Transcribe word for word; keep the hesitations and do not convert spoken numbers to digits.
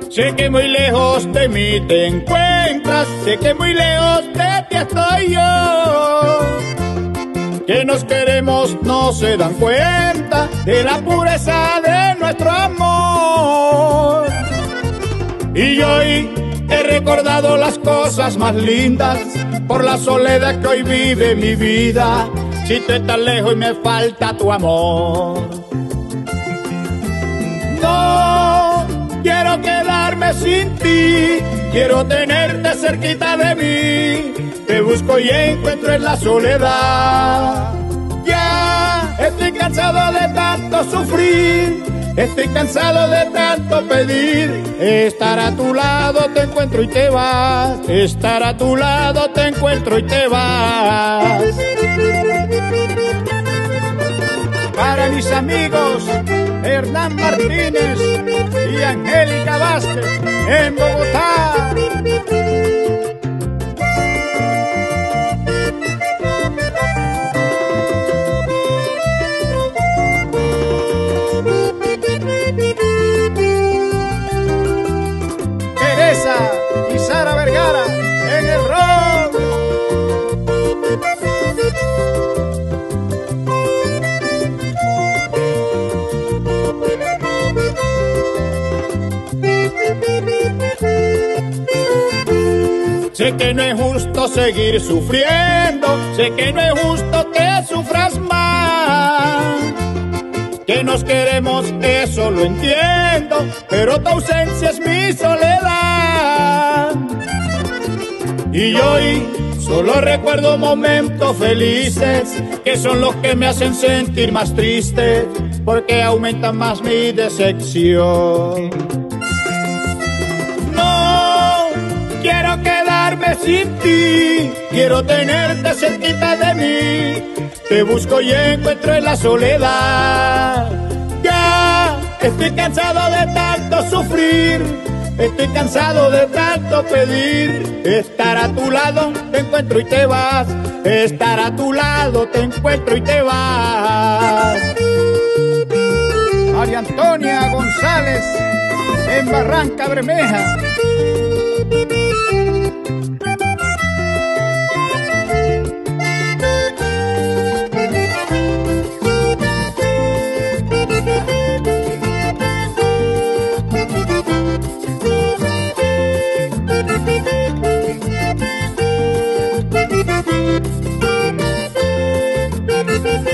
Sé que muy lejos de mí te encuentras, sé que muy lejos de ti estoy yo. Que nos queremos no se dan cuenta de la pureza de nuestro amor. Y hoy he recordado las cosas más lindas por la soledad que hoy vive mi vida. Si tú estás lejos y me falta tu amor. No quiero quedarme sin ti, quiero tenerte cerquita de mí. Te busco y encuentro en la soledad. Ya estoy cansado de tanto sufrir, estoy cansado de tanto pedir. Estar a tu lado te encuentro y te vas, estar a tu lado te encuentro y te vas. Para mis amigos Hernán Martínez y Angélica Vázquez en Bogotá. Teresa y Sara Vergara en el rock. Sé que no es justo seguir sufriendo, sé que no es justo que sufras más. Que nos queremos, eso lo entiendo, pero tu ausencia es mi soledad. Y hoy solo recuerdo momentos felices, que son los que me hacen sentir más triste, porque aumentan más mi decepción. No quiero quedarme sin ti, quiero tenerte cerquita de mí. Te busco y encuentro en la soledad. Ya estoy cansado de tanto sufrir, estoy cansado de tanto pedir. Estar a tu lado te encuentro y te vas, estar a tu lado te encuentro y te vas. María Antonia González en Barranca Bermeja. Thank you.